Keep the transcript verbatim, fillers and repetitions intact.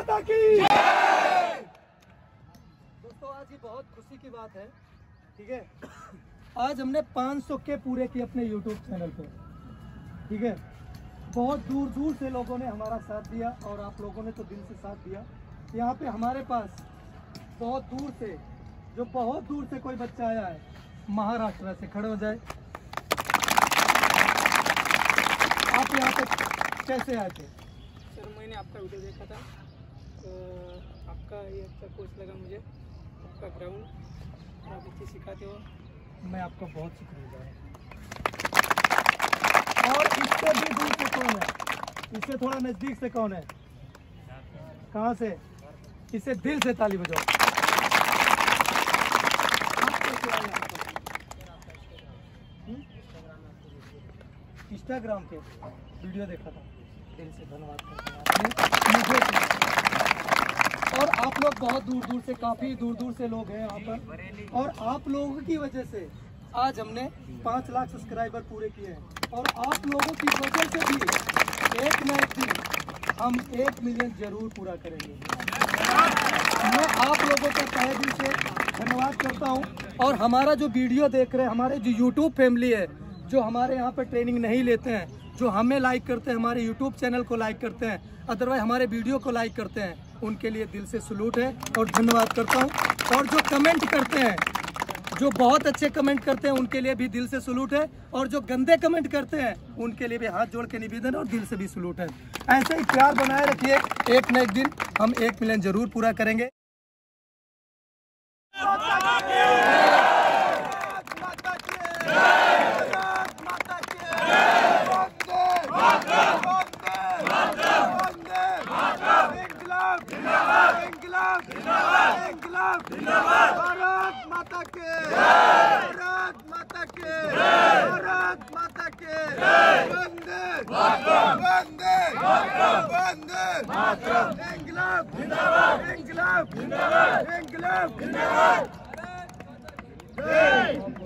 माता की। दोस्तों आज ये बहुत खुशी की बात है, ठीक है। आज हमने पाँच सौ के पूरे किए अपने यूट्यूब चैनल पे, ठीक है। बहुत दूर दूर से लोगों ने हमारा साथ दिया और आप लोगों ने तो दिल से साथ दिया। यहाँ पे हमारे पास बहुत दूर से, जो बहुत दूर से कोई बच्चा आया है, महाराष्ट्र से, खड़े हो जाए। आप यहाँ पे कैसे आए थे? सर मैंने आपका वीडियो देखा था, तो आपका ये अच्छा कोच लगा मुझे, आपका ग्राउंड आप अच्छी सिखाते हो। मैं आपका बहुत शुक्रिया। और इससे भी दूर से कौन है? इससे थोड़ा नजदीक से कौन है? कहाँ से? इसे दिल से ताली बजाओ। इंस्टाग्राम के वीडियो देखा था, दिल से धन्यवाद करता हूं आपने मुझे। और आप लोग बहुत दूर दूर से, काफी दूर दूर से लोग हैं यहाँ पर, और आप लोगों की वजह से आज हमने पाँच लाख सब्सक्राइबर पूरे किए हैं। और आप लोगों की वजह से भी एक न एक दिन हम एक मिलियन जरूर पूरा करेंगे। मैं आप लोगों का तहे दिल से धन्यवाद करता हूं। और हमारा जो वीडियो देख रहे हैं, हमारे जो यूट्यूब फैमिली है, जो हमारे यहाँ पर ट्रेनिंग नहीं लेते हैं, जो हमें लाइक करते हैं, हमारे यूट्यूब चैनल को लाइक करते हैं, अदरवाइज हमारे वीडियो को लाइक करते हैं, उनके लिए दिल से सलूट है और धन्यवाद करता हूँ। और जो कमेंट करते हैं, जो बहुत अच्छे कमेंट करते हैं, उनके लिए भी दिल से सलूट है। और जो गंदे कमेंट करते हैं, उनके लिए भी हाथ जोड़ के निवेदन और दिल से भी सलूट है। ऐसे ही प्यार बनाए रखिए, एक न एक दिन हम एक मिलियन जरूर पूरा करेंगे। भारत माता के, भारत माता के, भारत माता के, वंदे वंदे वंदे मातरम, इंकलाब जिंदाबाद, इंकलाब जिंदाबाद, इंकलाब जिंदाबाद।